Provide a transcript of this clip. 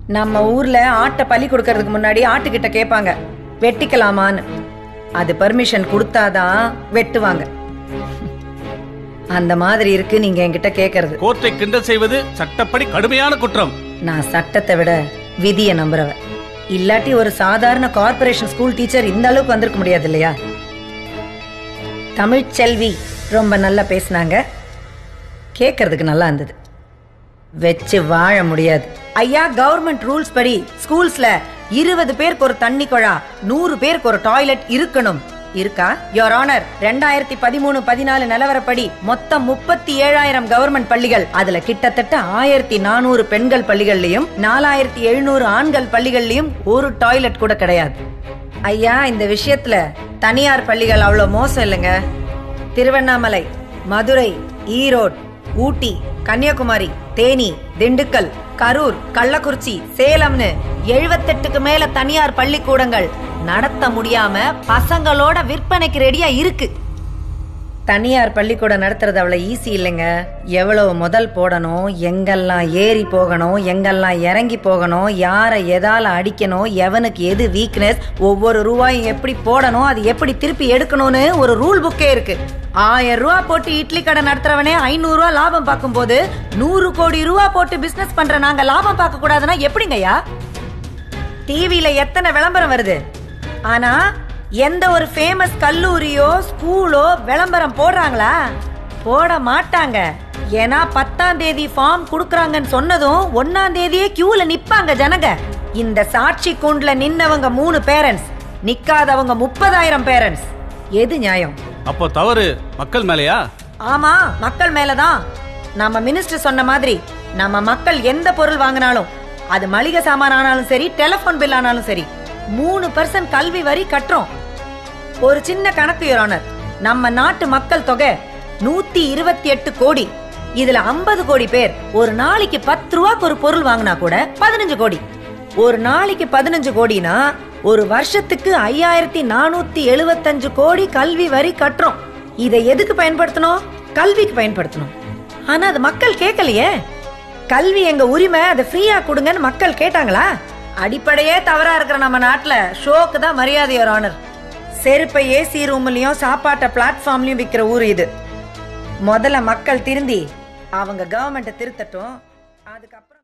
நம்ம ஊர்ல ஆட்டை பலி கொடுக்கறதுக்கு முன்னாடி ஆட்டுக்கிட்ட கேட்பாங்க வெட்டிக்கலாமான்னு. அது பர்மிஷன் கொடுத்தாதான் வெட்டுவாங்க. அந்த மாதிரி இருக்கு நீங்க என்கிட்ட கேக்குறது. கோர்ட்டை கிண்டல் செய்வது சட்டப்படி கடுமையான குற்றம். நான் சட்டத்தை விட விதியை நம்புறவன். இல்லாட்டி ஒரு சாதாரண கார்ப்பரேஷன் ஸ்கூல் டீச்சர் இந்த அளவுக்கு வந்திருக்க முடியாது இல்லையா? தமிழ்ச்செல்வி ரொம்ப நல்லா பேசினாங்க, கேட்கறதுக்கு நல்லா இருந்தது. வச்சு வாழ முடியாது ஐயா. கவர்மெண்ட் ரூல்ஸ் படி ஸ்கூல்ஸ்ல 20 பேருக்கு ஒரு தண்ணி குழா, 100 பேருக்கு ஒரு டாய்லெட் இருக்கணும். இருக்கா? யோர் ஆனர், 2013-14 நிலவரப்படி மொத்தம் 37,000 கவர்மெண்ட் பள்ளிகள். அதுல கிட்டத்தட்ட 1400 பெண்கள் பள்ளிகள்லயும் 4700 ஆண்கள் பள்ளிகள்லயும் ஒரு டாய்லெட் கூட கிடையாது. ஐயா, இந்த விஷயத்துல தனியார் பள்ளிகள் அவ்வளவு மோசம் இல்லைங்க. திருவண்ணாமலை, மதுரை, ஈரோடு, ஊட்டி, கன்னியாகுமரி, தேனி, திண்டுக்கல், கரூர், கள்ளக்குறிச்சி, சேலம்னு 78க்கு மேல தனியார் பள்ளிக்கூடங்கள் நடத்த முடியாம பசங்களோட விற்பனைக்கு ரெடியா இருக்கு. தனியார் பள்ளிக்கூடம் நடத்துறது அவ்வளவு ஈஸி இல்லைங்க. எவ்வளவு முதல் போடணும், எங்கெல்லாம் ஏறி போகணும், எங்கெல்லாம் இறங்கி போகணும், யாரை எதால அடிக்கணும், எவனுக்கு எது வீக்னஸ், ஒவ்வொரு ரூபாயும் எப்படி போடணும், அது எப்படி திருப்பி எடுக்கணும்னு ஒரு ரூல் புக்கே இருக்கு. 1000 ரூபா போட்டு இட்லி கடை நடத்துறவனே 500 ரூபா லாபம் பார்க்கும் போது 100 கோடி ரூபா போட்டு பிசினஸ் பண்ற நாங்க லாபம் பார்க்க கூடாதுன்னா எப்படிங்கய்யா? டிவில எத்தனை விளம்பரம் வருது, ஆனா எந்த ஒரு ஃபேமஸ் கல்லூரியோ ஸ்கூலோ விளம்பரம் போடுறாங்களா? போட மாட்டாங்க. ஏன்னா 10ஆம் தேதி ஃபார்ம் குடுக்கறாங்கன்னு சொன்னதும் 1ஆம் தேதியே கியூல நிப்பாங்க ஜனங்க. இந்த சாட்சி கூண்டுல நின்னவங்க 3 பேரண்ட்ஸ், நிக்காதவங்க 30,000 பேரண்ட்ஸ். எது நியாயம்? அப்போ தவறு மக்கள் மேலையா? ஆமா, மக்கள் மேலதான். நம்ம மினிஸ்டர் சொன்ன மாதிரி நம்ம மக்கள் எந்த பொருள் வாங்கினாலும், அது மளிகை சாமான் ஆனாலும் சரி, டெலிபோன் பில் ஆனாலும் சரி, 3% கல்வி வரி கட்டுறோம். ஒரு சின்ன கணக்கு யுவர் ஆனர், நம்ம நாட்டு மக்கள் தொகை 128 கோடி. இதுல 50 கோடி பேர் ஒரு நாளைக்கு 10 ரூபாய்க்கு ஒரு பொருள் வாங்கினா கூட 15 கோடி. ஒரு நாளைக்கு 15 கோடினா ஒரு வருஷத்துக்கு 5475 கோடி கல்வி வரி கட்டுறோம். இதை எதுக்கு பயன்படுத்தணும்? கல்விக்கு பயன்படுத்தணும். ஆனா அது மக்கள் கேட்கலையே. கல்வி எங்க உரிமை, அதை ஃப்ரீயா கொடுங்கன்னு மக்கள் கேட்டாங்களா? அடிப்படையே தவறா இருக்கிற நம்ம நாட்டுல ஷோக்கு தான் மரியாதை யுவர் ஆனர். செருப்பை ஏசி ரூம்லயும் சாப்பாட்டை பிளாட்ஃபார்ம்லயும் விற்கிற ஊர் இது. முதல்ல மக்கள் திருந்தி அவங்க கவர்மெண்ட்டை திருத்தட்டும், அதுக்கப்புறம்